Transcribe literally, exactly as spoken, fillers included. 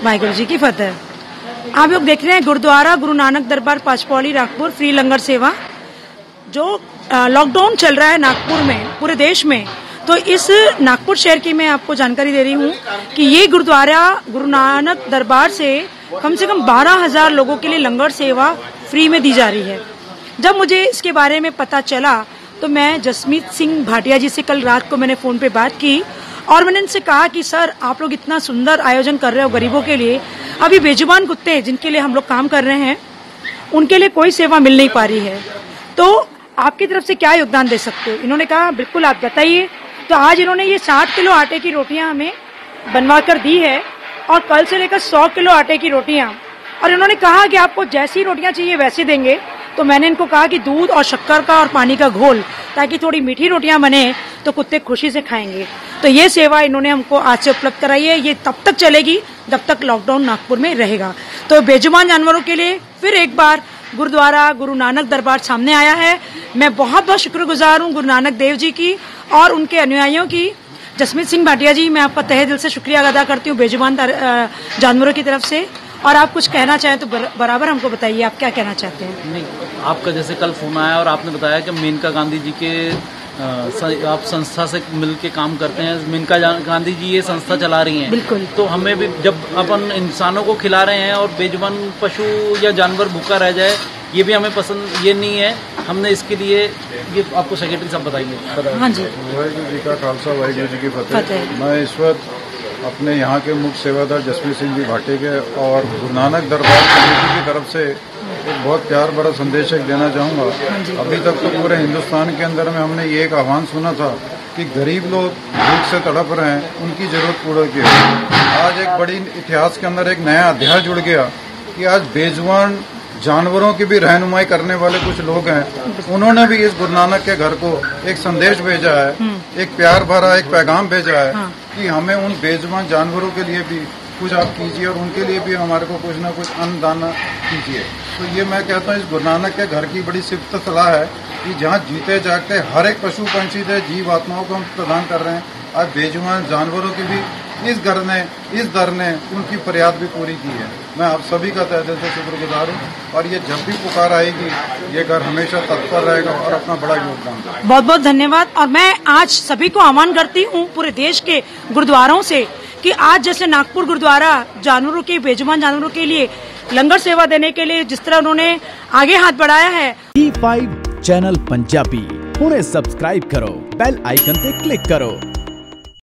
वाहिगुरु जी की फतेह। आप लोग देख रहे हैं गुरुद्वारा गुरु नानक दरबार पाचपौली नागपुर फ्री लंगर सेवा। जो लॉकडाउन चल रहा है नागपुर में, पूरे देश में, तो इस नागपुर शहर की मैं आपको जानकारी दे रही हूँ कि ये गुरुद्वारा गुरु नानक दरबार से कम से कम बारह हजार लोगों के लिए लंगर सेवा फ्री में दी जा रही है। जब मुझे इसके बारे में पता चला तो मैं जसमीत सिंह भाटिया जी से कल रात को मैंने फोन पे बात की और मैंने इनसे कहा कि सर आप लोग इतना सुंदर आयोजन कर रहे हो गरीबों के लिए, अभी बेजुबान कुत्ते जिनके लिए हम लोग काम कर रहे हैं उनके लिए कोई सेवा मिल नहीं पा रही है, तो आपकी तरफ से क्या योगदान दे सकते हो? इन्होंने कहा बिल्कुल आप बताइए। तो आज इन्होंने ये साठ किलो आटे की रोटियां हमें बनवा कर दी है और कल से लेकर सौ किलो आटे की रोटियां, और इन्होंने कहा कि आपको जैसी रोटियां चाहिए वैसे देंगे। तो मैंने इनको कहा कि दूध और शक्कर का और पानी का घोल, ताकि थोड़ी मीठी रोटियां बने तो कुत्ते खुशी से खाएंगे। तो ये सेवा इन्होंने हमको आज से उपलब्ध कराई है। ये तब तक चलेगी जब तक लॉकडाउन नागपुर में रहेगा। तो बेजुबान जानवरों के लिए फिर एक बार गुरुद्वारा गुरु नानक दरबार सामने आया है। मैं बहुत बहुत शुक्रगुजार हूँ गुरु नानक देव जी की और उनके अनुयायियों की। जसमीत सिंह भाटिया जी, मैं आपका तहे दिल से शुक्रिया अदा करती हूँ बेजुबान जानवरों की तरफ से। और आप कुछ कहना चाहें तो बराबर हमको बताइए, आप क्या कहना चाहते हैं? नहीं, आपका जैसे कल फोन आया और आपने बताया कि मेनका गांधी जी के आ, आप संस्था से मिल के काम करते हैं। मेनका गांधी जी ये संस्था चला रही हैं। बिल्कुल। तो हमें भी जब अपन इंसानों को खिला रहे हैं और बेजुबान पशु या जानवर भूखा रह जाए, ये भी हमें पसंद ये नहीं है। हमने इसके लिए ये आपको सेक्रेटरी साहब बताएंगे। हाँ जी। वाहिगुरु जी का खालसा, वाहिगुरु जी की फतेह। मैं इस वक्त अपने यहाँ के मुख्य सेवादार जसमीत सिंह जी भाटिया के और गुरु नानक दरबार कमेटी की तरफ से एक बहुत प्यार भरा संदेश एक देना चाहूँगा। अभी तक तो पूरे हिंदुस्तान के अंदर में हमने ये एक आह्वान सुना था कि गरीब लोग भूख से तड़प रहे हैं, उनकी जरूरत पूरा की। आज एक बड़ी इतिहास के अंदर एक नया अध्याय जुड़ गया कि आज बेजुबान जानवरों की भी रहनुमाई करने वाले कुछ लोग हैं। उन्होंने भी इस गुरु नानक के घर को एक संदेश भेजा है, एक प्यार भरा एक पैगाम भेजा है कि हमें उन बेजुबान जानवरों के लिए भी कुछ आप कीजिए और उनके लिए भी हमारे को कुछ ना कुछ अन्न दान कीजिए। तो ये मैं कहता हूँ इस गुरु नानक के घर की बड़ी सिफ्त सलाह है कि जहाँ जीते जागते हर एक पशु पंछी से जीव आत्माओं को हम प्रदान कर रहे हैं, आज बेजुबान जानवरों की भी इस घर ने इस दर ने उनकी फरियाद भी पूरी की है। मैं आप सभी का तहे दिल से शुक्रगुजार हूँ और ये जब भी पुकार आएगी ये घर हमेशा तत्पर रहेगा और अपना बड़ा योगदान देगा। बहुत बहुत धन्यवाद। और मैं आज सभी को आह्वान करती हूँ पूरे देश के गुरुद्वारों से कि आज जैसे नागपुर गुरुद्वारा जानवरों के बेजुबान जानवरों के लिए लंगर सेवा देने के लिए जिस तरह उन्होंने आगे हाथ बढ़ाया है। टी फाइव चैनल पंजाबी हुणे सब्सक्राइब करो, बेल आइकन पे क्लिक करो।